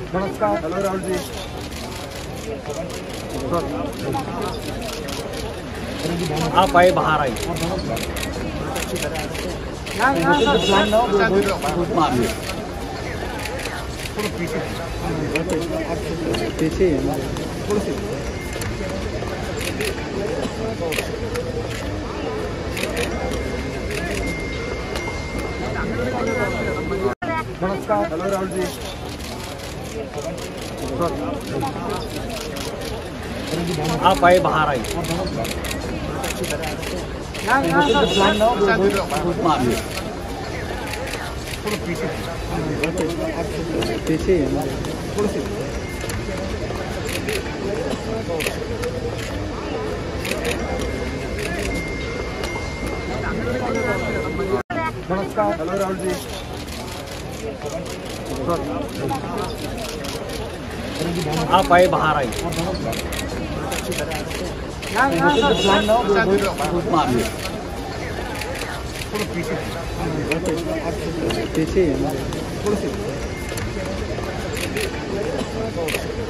नमस्कार। हेलो राहुल जी। आप आए बाहर आए पीछे नमस्कार। हेलो राहुल जी। आप आए बाहर आए पीछे। नमस्कार। हेलो राहुल जी। आप आए बाहर आए पीछे